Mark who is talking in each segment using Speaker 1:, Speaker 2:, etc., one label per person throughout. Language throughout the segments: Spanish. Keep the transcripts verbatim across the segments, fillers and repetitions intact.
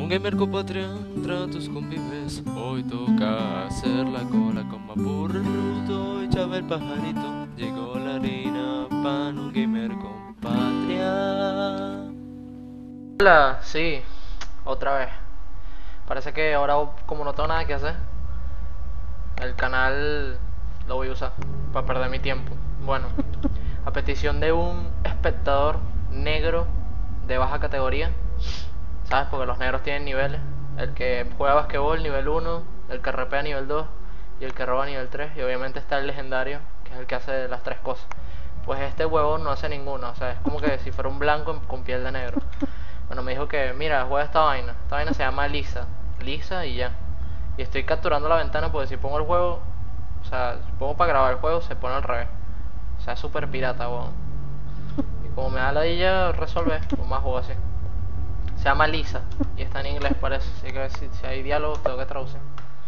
Speaker 1: Un gamer compatria, tratos con pibes. Hoy toca hacer la cola con Mapurruto y Chava el pajarito. Llegó la harina pan, un gamer compatria.
Speaker 2: Hola, sí, otra vez. Parece que ahora, como no tengo nada que hacer, el canal lo voy a usar para perder mi tiempo. Bueno, a petición de un espectador negro de baja categoría, ¿sabes? Porque los negros tienen niveles. El que juega basquetbol, nivel uno, el que rapea, nivel dos, y el que roba, nivel tres. Y obviamente está el legendario, que es el que hace las tres cosas. Pues este huevo no hace ninguna, o sea, es como que si fuera un blanco con piel de negro. Bueno, me dijo que, mira, juega esta vaina. Esta vaina se llama Lisa. Lisa y ya. Y estoy capturando la ventana porque si pongo el juego, o sea, si pongo para grabar el juego, se pone al revés. O sea, es súper pirata, weón. Y como me da la idea, resolver, pues más juego así. Se llama Lisa y está en inglés, parece. Así que si, si hay diálogos, tengo que traducir.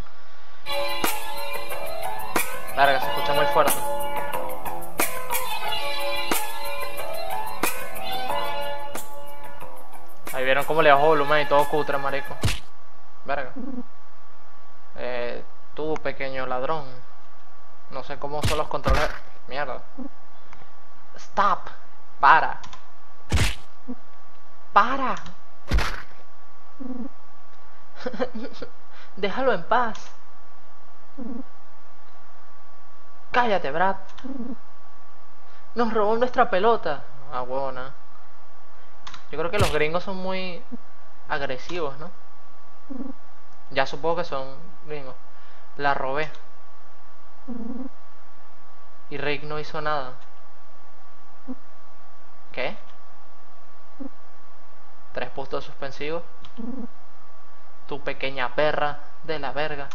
Speaker 2: Verga, se escucha muy fuerte. Ahí vieron cómo le bajo volumen y todo cutre, marico. Verga. Eh, tú, pequeño ladrón. No sé cómo son los controles. Mierda. Stop. Para. Para. Déjalo en paz. Cállate, Brad. Nos robó nuestra pelota. Ah, huevona. Yo creo que los gringos son muy agresivos, ¿no? Ya supongo que son gringos. La robé. Y Rick no hizo nada. ¿Qué? Tres puntos suspensivos. Tu pequeña perra de la verga.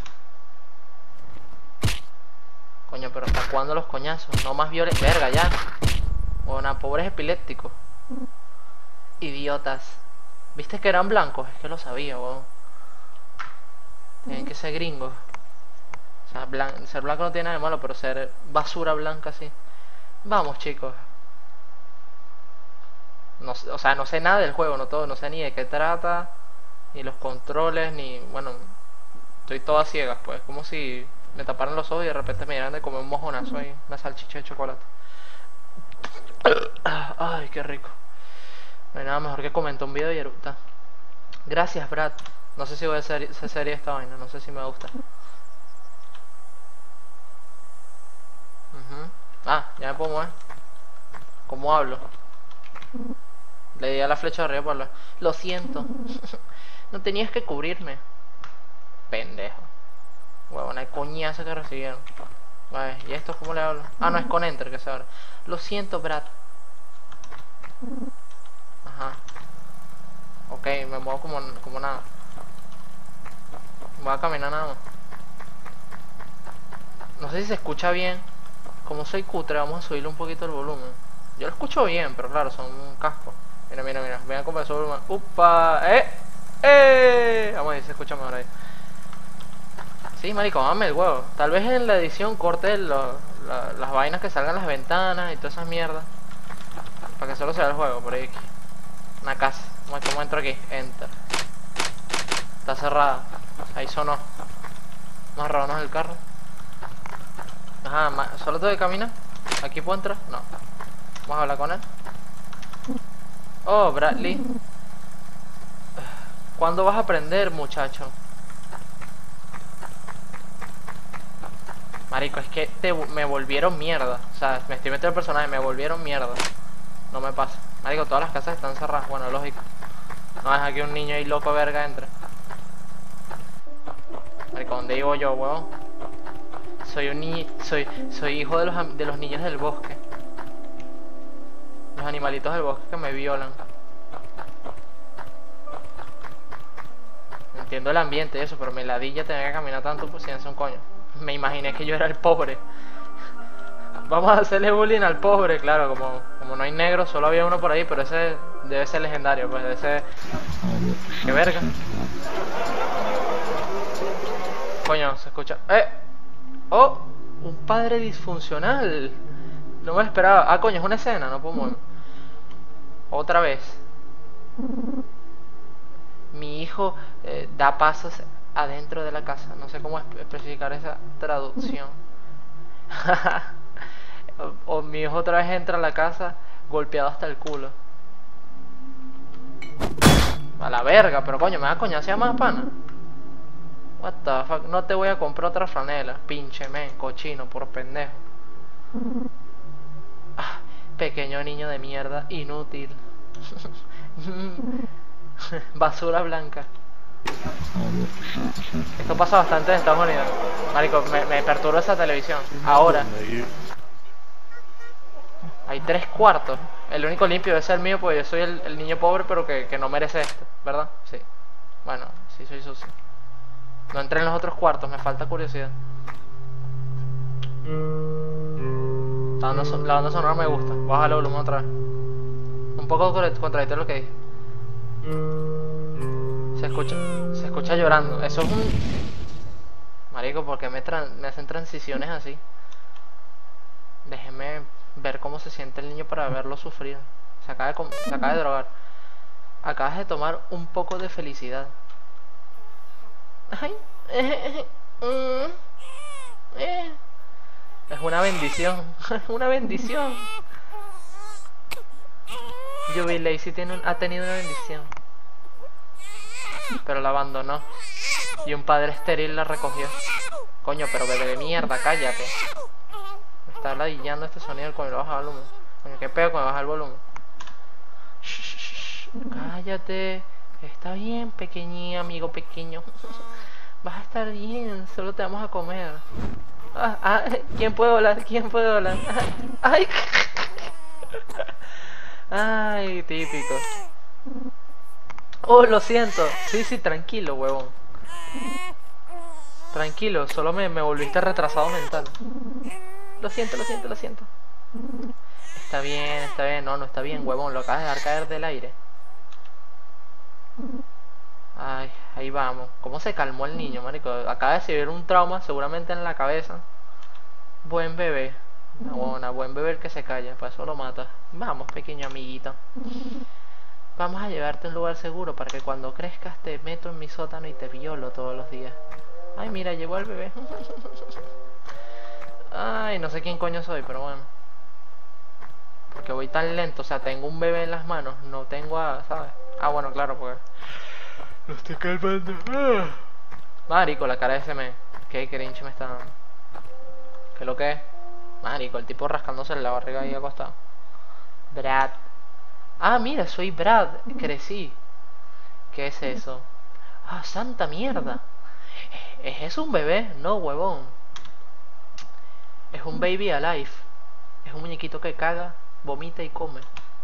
Speaker 2: Coño, pero ¿hasta cuándo los coñazos? No más violes. Verga, ya. Bueno, pobres epilépticos. Idiotas. ¿Viste que eran blancos? Es que lo sabía, weón. Tienen que ser gringos. O sea, blan ser blanco no tiene nada de malo, pero ser basura blanca sí. Vamos, chicos. No, o sea, no sé nada del juego, no todo, no sé ni de qué trata, ni los controles, ni... Bueno, estoy todo a ciegas, pues. Como si me taparan los ojos y de repente me dieran de comer un mojonazo ahí, una salchicha de chocolate. Ay, qué rico. No hay nada mejor que comentar un video y eructar. Gracias, Brad. No sé si voy a hacer, hacer serie esta vaina, no sé si me gusta. Uh-huh. Ah, ya me puedo mover. ¿Cómo hablo? Le di a la flecha de arriba para hablar. Lo siento. No tenías que cubrirme. Pendejo. Huevona, el coñazo que recibieron. Vale, ¿y esto cómo le hablo? Ah, no, es con enter que se abre. Lo siento, Brad. Ajá. Ok, me muevo como, como nada. Voy a caminar nada más. No sé si se escucha bien. Como soy cutre, vamos a subirle un poquito el volumen. Yo lo escucho bien, pero claro, son un casco. Mira, mira, mira. Vean cómo sube el volumen. ¡Upa! ¡Eh! ¡Eh! Vamos a ver si se escucha mejor ahí. Sí, marico, mame el huevo. Tal vez en la edición corte lo, la, las vainas que salgan las ventanas y todas esas mierdas. Para que solo se vea el juego, por ahí. Una casa. ¿Cómo entro aquí? Enter. Está cerrada. Ahí sonó. Vamos a robarnos el carro. Ajá, ¿solo tengo que caminar? ¿Aquí puedo entrar? No. Vamos a hablar con él. Oh, Bradley. ¿Cuándo vas a aprender, muchacho? Marico, es que te, me volvieron mierda. O sea, me estoy metiendo el personaje, me volvieron mierda. No me pasa. Marico, todas las casas están cerradas. Bueno, lógico. No deja que un niño ahí loco verga entre. Marico, ¿dónde vivo yo, huevón? Soy un niño, soy, soy hijo de los, de los niños del bosque. Los animalitos del bosque que me violan. Entiendo el ambiente y eso, pero me ladilla tener que caminar tanto por si no es un coño. Me imaginé que yo era el pobre. Vamos a hacerle bullying al pobre, claro, como, como no hay negro, solo había uno por ahí, pero ese debe ser legendario, pues debe ser... ¡Qué verga! Coño, se escucha... ¡Eh! ¡Oh! Un padre disfuncional. No me esperaba. Ah, coño, es una escena, no puedo mover. Otra vez. Mi hijo eh, da pasos adentro de la casa. No sé cómo espe- especificar esa traducción. o, o mi hijo otra vez entra a la casa golpeado hasta el culo. A la verga, pero coño, me da coña, se llama pana. What the fuck, no te voy a comprar otra franela, pinche men, cochino, por pendejo. Ah, pequeño niño de mierda, inútil. Basura blanca. Esto pasa bastante en Estados Unidos. Marico, me, me perturba esa televisión. Ahora. Hay tres cuartos. El único limpio debe ser el mío, porque yo soy el, el niño pobre, pero que, que no merece esto, ¿verdad? Sí. Bueno, sí soy sucio. No entré en los otros cuartos, me falta curiosidad. La banda, son, la banda sonora me gusta. Bájale el volumen otra vez. Un poco contradictorio lo que dije. Se escucha, se escucha llorando. Eso es un... Marico, ¿por qué me, me hacen transiciones así? Déjeme ver cómo se siente el niño para verlo sufrir. Se acaba de, se acaba de drogar. Acabas de tomar un poco de felicidad. Ay, eh, eh, eh. Es una bendición. Una bendición. Jubilacy tiene un, ha tenido una bendición. Pero la abandonó. Y un padre estéril la recogió. Coño, pero bebé de mierda, cállate. Me está ladillando este sonido cuando le baja el volumen. Coño, qué pedo cuando baja el volumen. Shh, shh, shh. Cállate. Está bien, pequeñín, amigo pequeño. Vas a estar bien, solo te vamos a comer. Ah, ah, ¿quién puede volar? ¿Quién puede volar? Ay, ay, típico. Oh, lo siento. Sí, sí, tranquilo, huevón. Tranquilo, solo me, me volviste retrasado mental. Lo siento, lo siento, lo siento. Está bien, está bien. No, no está bien, huevón. Lo acabas de dejar caer del aire. Ay, ahí vamos. ¿Cómo se calmó el niño, marico? Acaba de recibir un trauma, seguramente en la cabeza. Buen bebé. Una buena, buen bebé el que se calla. Para eso lo mata. Vamos, pequeño amiguito. Vamos a llevarte a un lugar seguro para que cuando crezcas te meto en mi sótano y te violo todos los días. Ay, mira, llegó el bebé. Ay, no sé quién coño soy, pero bueno. Porque voy tan lento, o sea, tengo un bebé en las manos, no tengo a, ¿sabes? Ah, bueno, claro, porque... Lo estoy calmando. Ah. Marico, la cara de ese men. Qué cringe me está dando. ¿Qué lo que es? Marico, el tipo rascándose la barriga ahí acostado. Brad. Ah, mira, soy Brad. Crecí. ¿Qué es eso? Ah, santa mierda. ¿Es eso un bebé? No, huevón. Es un baby alive. Es un muñequito que caga, vomita y come.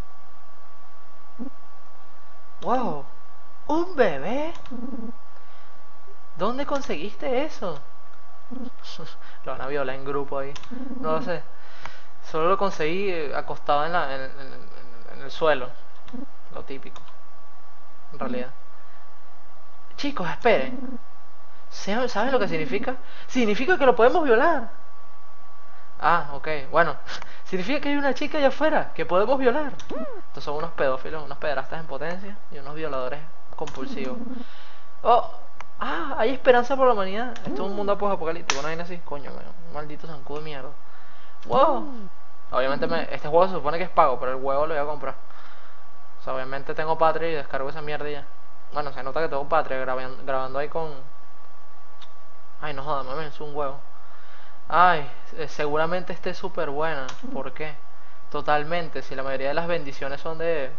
Speaker 2: Wow. ¿Un bebé? ¿Dónde conseguiste eso? Lo van a violar en grupo ahí. No lo sé. Solo lo conseguí acostado en, la, en, en, en el suelo. Lo típico. En realidad. Chicos, esperen. ¿Saben lo que significa? Significa que lo podemos violar. Ah, ok. Bueno. Significa que hay una chica allá afuera que podemos violar. Estos son unos pedófilos, unos pederastas en potencia y unos violadores compulsivos. Oh, ah, hay esperanza por la humanidad. Esto es un mundo post-apocalíptico, no hay así. Coño, man, un maldito zancudo de mierda. Wow. Obviamente me, este juego se supone que es pago, pero el huevo lo voy a comprar. O sea, obviamente tengo Patreon y descargo esa mierda y ya. Bueno, se nota que tengo Patreon grabando, grabando ahí con... Ay, no jodas, me es un huevo. Ay, eh, seguramente esté súper buena. ¿Por qué? Totalmente, si la mayoría de las bendiciones son de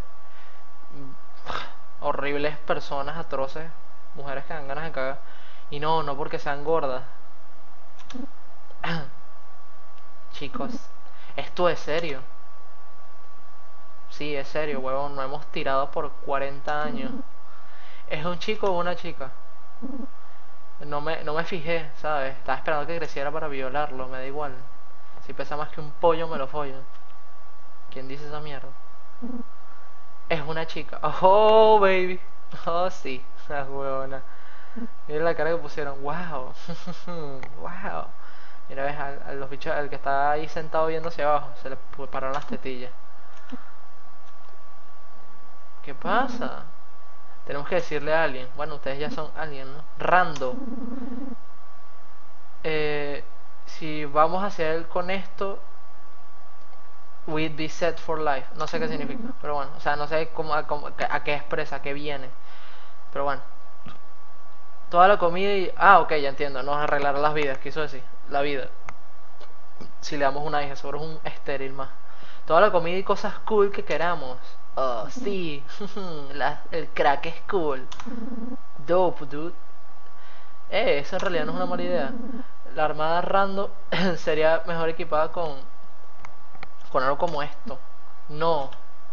Speaker 2: mm, horribles personas atroces, mujeres que dan ganas de cagar. Y no, no porque sean gordas. Chicos, esto es serio. Sí, es serio, huevón, no hemos tirado por cuarenta años. ¿Es un chico o una chica? No me, no me fijé, ¿sabes? Estaba esperando que creciera para violarlo, me da igual. Si pesa más que un pollo, me lo follo. ¿Quién dice esa mierda? Es una chica. Oh, baby. Oh, sí. La huevona. Mira la cara que pusieron. Wow. Wow. Mira, ves, a, a los bichos, el que está ahí sentado viendo hacia abajo, se le pararon las tetillas. ¿Qué pasa? Tenemos que decirle a alguien. Bueno, ustedes ya son alguien, ¿no? Rando. Eh, si vamos hacia él con esto, we'd be set for life. No sé qué significa, pero bueno. O sea, no sé cómo, a, cómo- a qué expresa, a qué viene. Pero bueno. Toda la comida y... Ah, ok, ya entiendo. Nos arreglará las vidas, quiso decir. La vida. Si le damos una hija, seguro es un estéril más. Toda la comida y cosas cool que queramos. Oh, sí. La- el crack es cool. Dope, dude. Eh, eso en realidad no es una mala idea. La armada Rando sería mejor equipada con, con algo como esto. No.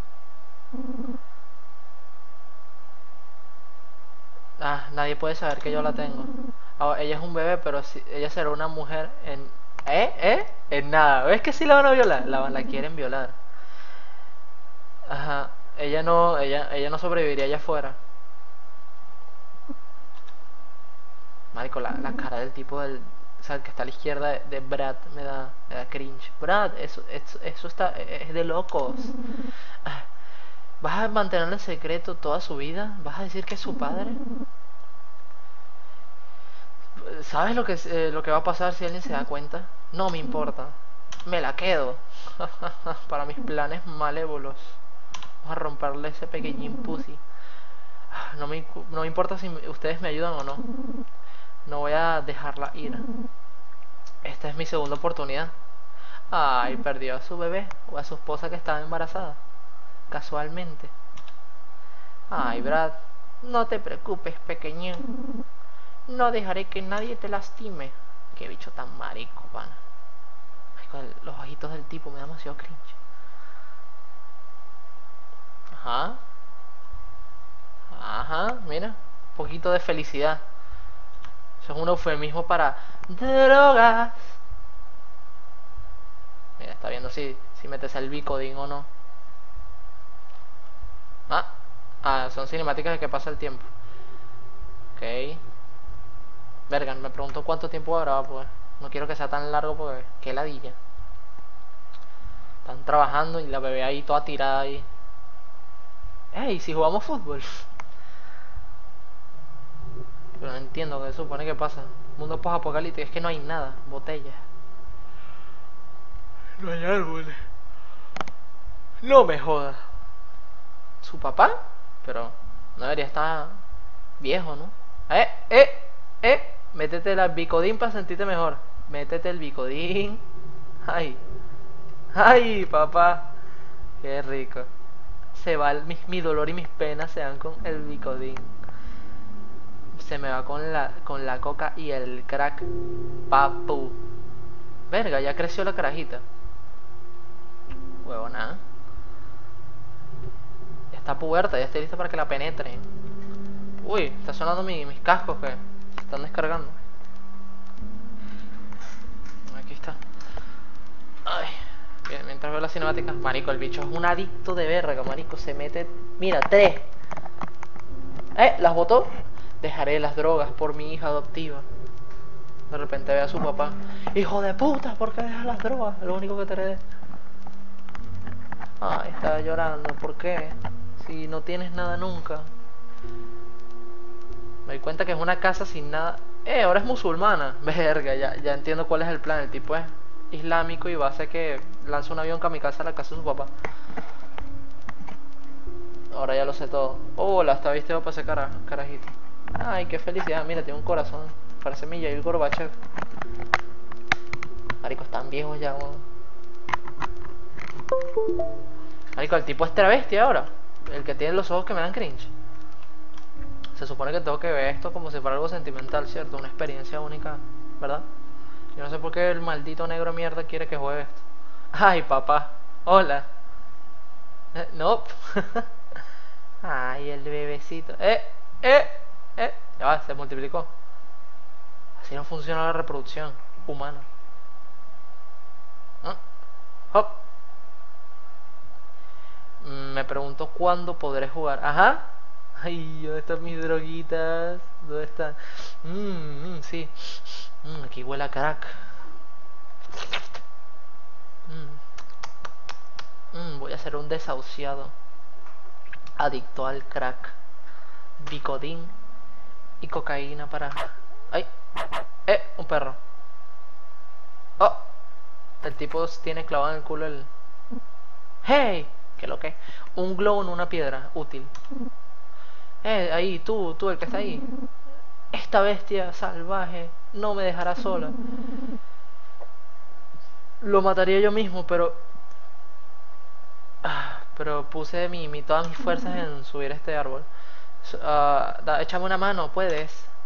Speaker 2: Ah, nadie puede saber que yo la tengo. Ah, ella es un bebé, pero si, ella será una mujer en... ¿Eh? ¿Eh? En nada. ¿Ves que sí la van a violar? La, la quieren violar. Ajá. Ella no, ella, ella no sobreviviría allá afuera. Marico, la, la cara del tipo del... O sea, el que está a la izquierda de, de Brad me da, me da cringe. Brad, eso, eso, eso está... es de locos. Ah, ¿vas a mantenerlo en secreto toda su vida? ¿Vas a decir que es su padre? ¿Sabes lo que, es, eh, lo que va a pasar si alguien se da cuenta? No me importa. Me la quedo. Para mis planes malévolos. Vamos a romperle ese pequeñín pussy. No me, no me importa si ustedes me ayudan o no. No voy a dejarla ir. Esta es mi segunda oportunidad. Ay, perdió a su bebé o a su esposa que estaba embarazada. Casualmente. Ay, Brad, no te preocupes, pequeñín. No dejaré que nadie te lastime. Qué bicho tan marico, pana. Ay, con los ojitos del tipo me da demasiado cringe. Ajá. Ajá, mira. Un poquito de felicidad. Eso es un eufemismo para drogas. Mira, está viendo si, si metes el bicodín o no. Ah, ah, son cinemáticas de que pasa el tiempo. Ok. Vergan, me pregunto cuánto tiempo va a grabar, pues. No quiero que sea tan largo porque qué ladilla. Están trabajando y la bebé ahí toda tirada ahí. Ey, si jugamos fútbol. Pero no entiendo qué se supone que pasa. Mundo post-apocalíptico, es que no hay nada. Botellas. No hay árboles. No me jodas. ¿Su papá? Pero no debería estar viejo, ¿no? Eh, eh, eh. Métete el bicodín para sentirte mejor. Métete el bicodín. Ay, ay, papá. Qué rico. Se va el- mi, mi dolor y mis penas se van con el bicodín. Se me va con la, con la coca y el crack. Papu. Verga, ya creció la carajita. Huevona. Ya está puberta, ya está lista para que la penetren. Uy, está sonando mi, mis cascos que se están descargando. Aquí está. Ay, bien, mientras veo la cinemática. Marico, el bicho es un adicto de verga, marico. Se mete. Mira, tres. Eh, las botó. Dejaré las drogas por mi hija adoptiva. De repente ve a su papá. Hijo de puta, ¿por qué dejas las drogas? Es lo único que te heredé. Ay, está llorando. ¿Por qué? Si no tienes nada nunca. Me doy cuenta que es una casa sin nada. Eh, ahora es musulmana. Verga, ya, ya entiendo cuál es el plan. El tipo es islámico y va a hacer que lance un avión kamikaze a la casa de su papá. Ahora ya lo sé todo. Hola, está visto para ese cara, carajito. Ay, qué felicidad. Mira, tiene un corazón. Parece Mijail Gorbachev. Marico, están viejos ya, weón. Marico, el tipo es travesti ahora. El que tiene los ojos que me dan cringe. Se supone que tengo que ver esto como si fuera algo sentimental, ¿cierto? Una experiencia única, ¿verdad? Yo no sé por qué el maldito negro mierda quiere que juegue esto. Ay, papá. Hola. Eh, no. Ay, el bebecito. Eh, eh, eh. Ya va, se multiplicó. Así no funciona la reproducción humana. ¿Ah? Hop. Mm, Me pregunto cuándo podré jugar. Ajá. Ay, ¿dónde están mis droguitas? ¿Dónde están? Mmm, mm, sí. Mm, aquí huele a crack. Mm, mm, voy a ser un desahuciado. Adicto al crack. Vicodin y cocaína para... ¡Ay! ¡Eh! Un perro. ¡Oh! El tipo tiene clavado en el culo el... ¡Hey! ¿Qué lo que? Un globo en una piedra, útil. Eh, ahí, tú, tú, el que está ahí. Esta bestia salvaje no me dejará sola. Lo mataría yo mismo, pero... Ah, pero puse mi, mi, todas mis fuerzas en subir este árbol. Uh, da, échame una mano, puedes.